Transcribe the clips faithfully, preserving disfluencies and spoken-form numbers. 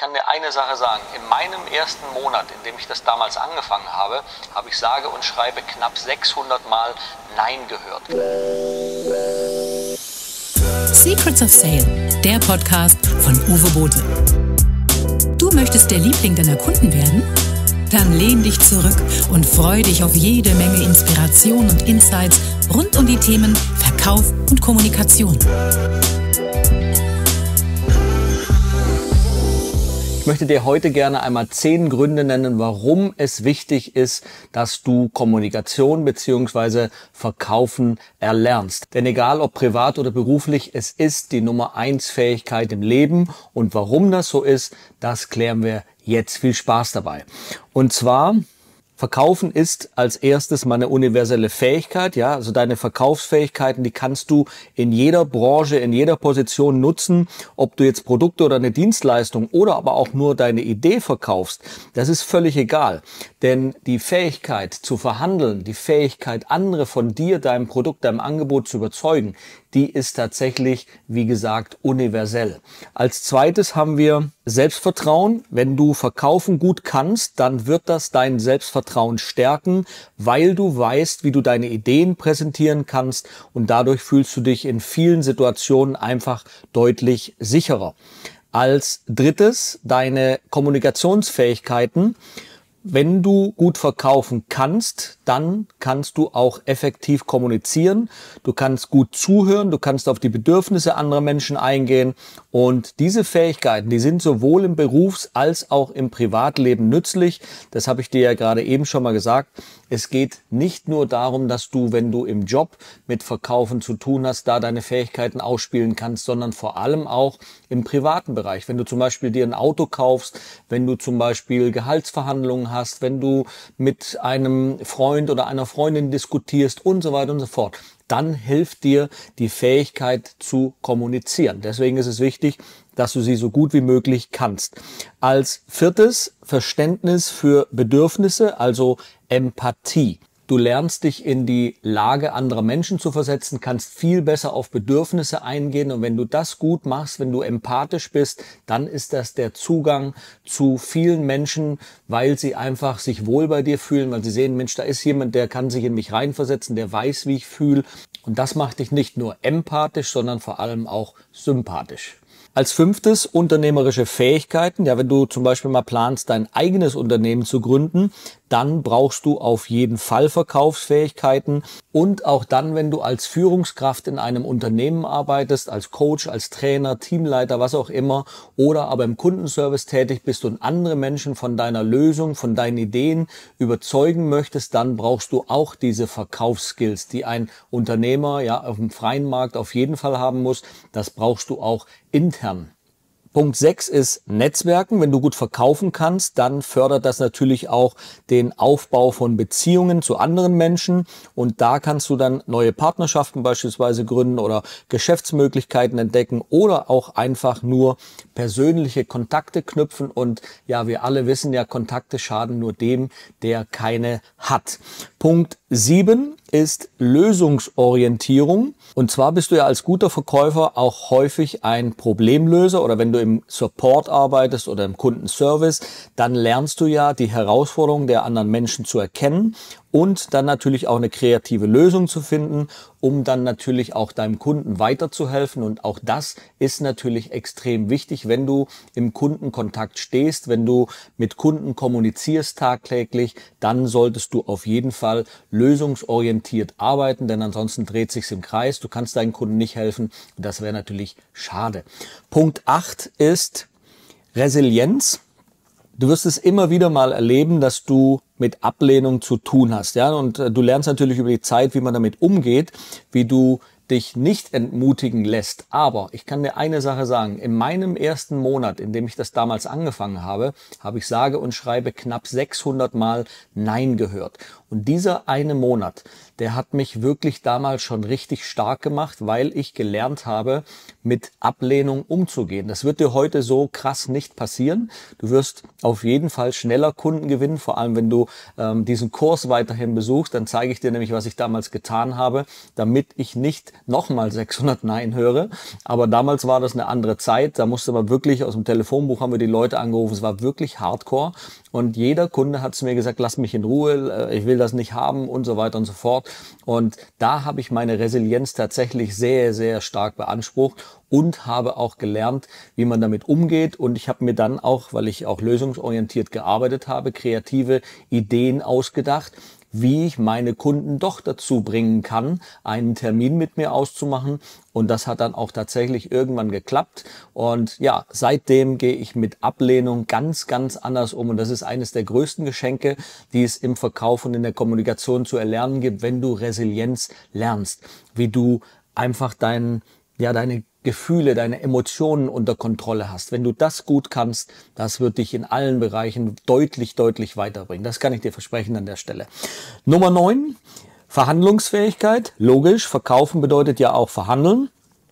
kann dir eine Sache sagen. In meinem ersten Monat, in dem ich das damals angefangen habe, habe ich sage und schreibe knapp sechshundert Mal Nein gehört. Secrets of Sale, der Podcast von Uwe Bote. Du möchtest der Liebling deiner Kunden werden? Dann lehn dich zurück und freu dich auf jede Menge Inspiration und Insights rund um die Themen Verkauf und Kommunikation. Ich möchte dir heute gerne einmal zehn Gründe nennen, warum es wichtig ist, dass du Kommunikation bzw. Verkaufen erlernst. Denn egal ob privat oder beruflich, es ist die Nummer eins Fähigkeit im Leben. Und warum das so ist, das klären wir jetzt. Viel Spaß dabei. Und zwar... Verkaufen ist als erstes mal eine universelle Fähigkeit, ja, also deine Verkaufsfähigkeiten, die kannst du in jeder Branche, in jeder Position nutzen, ob du jetzt Produkte oder eine Dienstleistung oder aber auch nur deine Idee verkaufst, das ist völlig egal, denn die Fähigkeit zu verhandeln, die Fähigkeit, andere von dir, deinem Produkt, deinem Angebot zu überzeugen, die ist tatsächlich, wie gesagt, universell. Als zweites haben wir Selbstvertrauen. Wenn du verkaufen gut kannst, dann wird das dein Selbstvertrauen stärken, weil du weißt, wie du deine Ideen präsentieren kannst und dadurch fühlst du dich in vielen Situationen einfach deutlich sicherer. Als drittes deine Kommunikationsfähigkeiten. Wenn du gut verkaufen kannst, dann kannst du auch effektiv kommunizieren. Du kannst gut zuhören, du kannst auf die Bedürfnisse anderer Menschen eingehen. Und diese Fähigkeiten, die sind sowohl im Berufs- als auch im Privatleben nützlich. Das habe ich dir ja gerade eben schon mal gesagt. Es geht nicht nur darum, dass du, wenn du im Job mit Verkaufen zu tun hast, da deine Fähigkeiten ausspielen kannst, sondern vor allem auch im privaten Bereich. Wenn du zum Beispiel dir ein Auto kaufst, wenn du zum Beispiel Gehaltsverhandlungen hast, wenn du mit einem Freund oder einer Freundin diskutierst und so weiter und so fort, dann hilft dir die Fähigkeit zu kommunizieren. Deswegen ist es wichtig, dass du sie so gut wie möglich kannst. Als viertes Verständnis für Bedürfnisse, also Empathie. Du lernst dich in die Lage anderer Menschen zu versetzen, kannst viel besser auf Bedürfnisse eingehen und wenn du das gut machst, wenn du empathisch bist, dann ist das der Zugang zu vielen Menschen, weil sie einfach sich wohl bei dir fühlen, weil sie sehen, Mensch, da ist jemand, der kann sich in mich reinversetzen, der weiß, wie ich fühle und das macht dich nicht nur empathisch, sondern vor allem auch sympathisch. Als fünftes unternehmerische Fähigkeiten. Ja, wenn du zum Beispiel mal planst, dein eigenes Unternehmen zu gründen, dann brauchst du auf jeden Fall Verkaufsfähigkeiten und auch dann, wenn du als Führungskraft in einem Unternehmen arbeitest, als Coach, als Trainer, Teamleiter, was auch immer oder aber im Kundenservice tätig bist und andere Menschen von deiner Lösung, von deinen Ideen überzeugen möchtest, dann brauchst du auch diese Verkaufsskills, die ein Unternehmer ja auf dem freien Markt auf jeden Fall haben muss. Das brauchst du auch intern. Punkt sechs ist Netzwerken. Wenn du gut verkaufen kannst, dann fördert das natürlich auch den Aufbau von Beziehungen zu anderen Menschen und da kannst du dann neue Partnerschaften beispielsweise gründen oder Geschäftsmöglichkeiten entdecken oder auch einfach nur persönliche Kontakte knüpfen und ja, wir alle wissen ja, Kontakte schaden nur dem, der keine hat. Punkt sieben ist Lösungsorientierung. Und zwar bist du ja als guter Verkäufer auch häufig ein Problemlöser oder wenn du im Support arbeitest oder im Kundenservice, dann lernst du ja die Herausforderungen der anderen Menschen zu erkennen und dann natürlich auch eine kreative Lösung zu finden, um dann natürlich auch deinem Kunden weiterzuhelfen. Und auch das ist natürlich extrem wichtig, wenn du im Kundenkontakt stehst, wenn du mit Kunden kommunizierst tagtäglich, dann solltest du auf jeden Fall lösungsorientiert arbeiten, denn ansonsten dreht sich's im Kreis. Du kannst deinen Kunden nicht helfen. Das wäre natürlich schade. Punkt acht ist Resilienz. Du wirst es immer wieder mal erleben, dass du mit Ablehnung zu tun hast, ja, und äh, du lernst natürlich über die Zeit, wie man damit umgeht, wie du dich nicht entmutigen lässt. Aber ich kann dir eine Sache sagen, in meinem ersten Monat, in dem ich das damals angefangen habe, habe ich sage und schreibe knapp sechshundert Mal Nein gehört. Und dieser eine Monat, der hat mich wirklich damals schon richtig stark gemacht, weil ich gelernt habe, mit Ablehnung umzugehen. Das wird dir heute so krass nicht passieren. Du wirst auf jeden Fall schneller Kunden gewinnen, vor allem wenn du ähm, diesen Kurs weiterhin besuchst. Dann zeige ich dir nämlich, was ich damals getan habe, damit ich nicht nochmal sechshundert Nein höre. Aber damals war das eine andere Zeit. Da musste man wirklich, aus dem Telefonbuch haben wir die Leute angerufen. Es war wirklich hardcore. Und jeder Kunde hat zu mir gesagt, lass mich in Ruhe, ich will das nicht haben und so weiter und so fort. Und da habe ich meine Resilienz tatsächlich sehr, sehr stark beansprucht und habe auch gelernt, wie man damit umgeht. Und ich habe mir dann auch, weil ich auch lösungsorientiert gearbeitet habe, kreative Ideen ausgedacht, wie ich meine Kunden doch dazu bringen kann, einen Termin mit mir auszumachen. Und das hat dann auch tatsächlich irgendwann geklappt. Und ja, seitdem gehe ich mit Ablehnung ganz, ganz anders um. Und das ist eines der größten Geschenke, die es im Verkauf und in der Kommunikation zu erlernen gibt, wenn du Resilienz lernst. Wie du einfach dein, ja, deine Gefühle, deine Emotionen unter Kontrolle hast. Wenn du das gut kannst, das wird dich in allen Bereichen deutlich, deutlich weiterbringen. Das kann ich dir versprechen an der Stelle. Nummer neun, Verhandlungsfähigkeit. Logisch, verkaufen bedeutet ja auch verhandeln.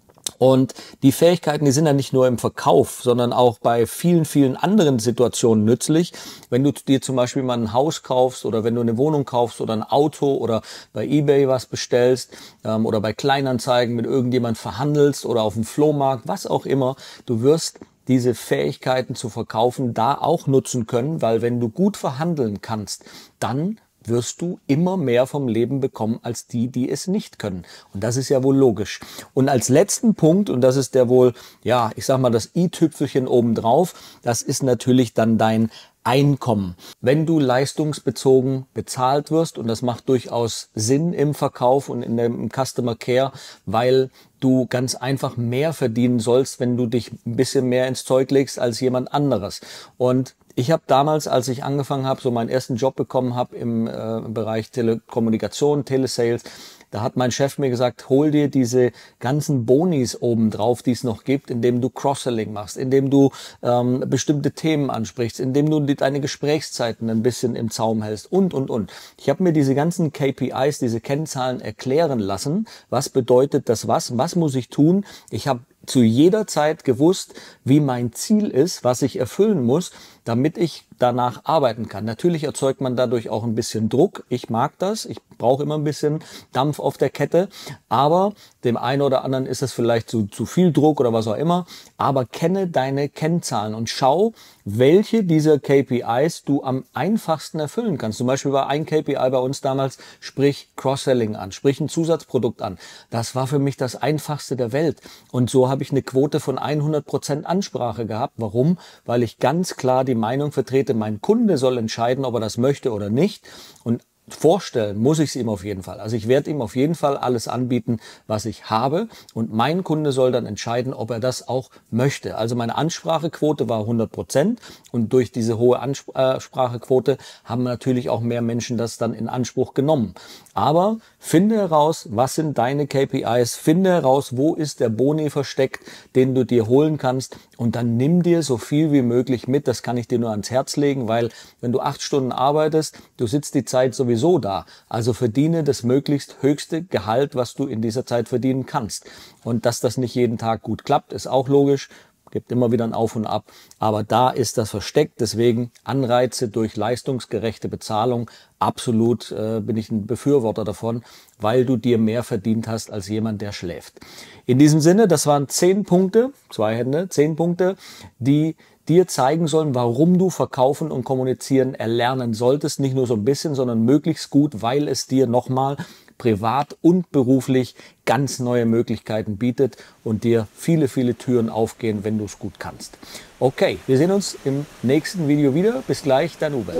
Und die Fähigkeiten, die sind ja nicht nur im Verkauf, sondern auch bei vielen, vielen anderen Situationen nützlich. Wenn du dir zum Beispiel mal ein Haus kaufst oder wenn du eine Wohnung kaufst oder ein Auto oder bei eBay was bestellst ähm, oder bei Kleinanzeigen mit irgendjemand verhandelst oder auf dem Flohmarkt, was auch immer, du wirst diese Fähigkeiten zu verkaufen da auch nutzen können, weil wenn du gut verhandeln kannst, dann wirst du immer mehr vom Leben bekommen als die, die es nicht können. Und das ist ja wohl logisch. Und als letzten Punkt, und das ist der wohl, ja, ich sag mal, das i-Tüpfelchen obendrauf, das ist natürlich dann dein Einkommen. Wenn du leistungsbezogen bezahlt wirst, und das macht durchaus Sinn im Verkauf und in dem Customer Care, weil du ganz einfach mehr verdienen sollst, wenn du dich ein bisschen mehr ins Zeug legst als jemand anderes. Und ich habe damals, als ich angefangen habe, so meinen ersten Job bekommen habe im äh, Bereich Telekommunikation, Telesales, da hat mein Chef mir gesagt, hol dir diese ganzen Bonis obendrauf, die es noch gibt, indem du Cross-Selling machst, indem du ähm, bestimmte Themen ansprichst, indem du deine Gesprächszeiten ein bisschen im Zaum hältst und, und, und. Ich habe mir diese ganzen K P Is, diese Kennzahlen erklären lassen. Was bedeutet das was? Was muss ich tun? Ich habe zu jeder Zeit gewusst, wie mein Ziel ist, was ich erfüllen muss, damit ich danach arbeiten kann. Natürlich erzeugt man dadurch auch ein bisschen Druck. Ich mag das. Ich brauche immer ein bisschen Dampf auf der Kette. Aber dem einen oder anderen ist es vielleicht zu, zu viel Druck oder was auch immer. Aber kenne deine Kennzahlen und schau, welche dieser K P Is du am einfachsten erfüllen kannst. Zum Beispiel war ein K P I bei uns damals, sprich Cross-Selling an, sprich ein Zusatzprodukt an. Das war für mich das einfachste der Welt. Und so habe ich eine Quote von hundert Prozent Ansprache gehabt. Warum? Weil ich ganz klar die Meinung vertrete, mein Kunde soll entscheiden, ob er das möchte oder nicht. Und vorstellen muss ich es ihm auf jeden Fall. Also ich werde ihm auf jeden Fall alles anbieten, was ich habe. Und mein Kunde soll dann entscheiden, ob er das auch möchte. Also meine Ansprachequote war hundert Prozent. Und durch diese hohe Ansprachequote haben natürlich auch mehr Menschen das dann in Anspruch genommen. Aber finde heraus, was sind deine K P Is, finde heraus, wo ist der Boni versteckt, den du dir holen kannst und dann nimm dir so viel wie möglich mit. Das kann ich dir nur ans Herz legen, weil wenn du acht Stunden arbeitest, du sitzt die Zeit sowieso da. Also verdiene das möglichst höchste Gehalt, was du in dieser Zeit verdienen kannst. Und dass das nicht jeden Tag gut klappt, ist auch logisch. Gibt immer wieder ein Auf und Ab, aber da ist das versteckt, deswegen Anreize durch leistungsgerechte Bezahlung, absolut äh, bin ich ein Befürworter davon, weil du dir mehr verdient hast als jemand, der schläft. In diesem Sinne, das waren zehn Punkte, zwei Hände, zehn Punkte, die dir zeigen sollen, warum du verkaufen und kommunizieren erlernen solltest, nicht nur so ein bisschen, sondern möglichst gut, weil es dir nochmal privat und beruflich ganz neue Möglichkeiten bietet und dir viele, viele Türen aufgehen, wenn du es gut kannst. Okay, wir sehen uns im nächsten Video wieder. Bis gleich, dein Uwe.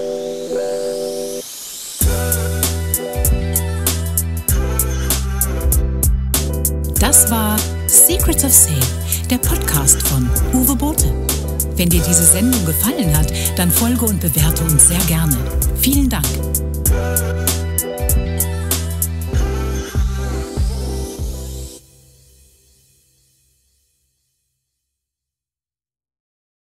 Das war Secrets of Sale, der Podcast von Uwe Bote. Wenn dir diese Sendung gefallen hat, dann folge und bewerte uns sehr gerne. Vielen Dank.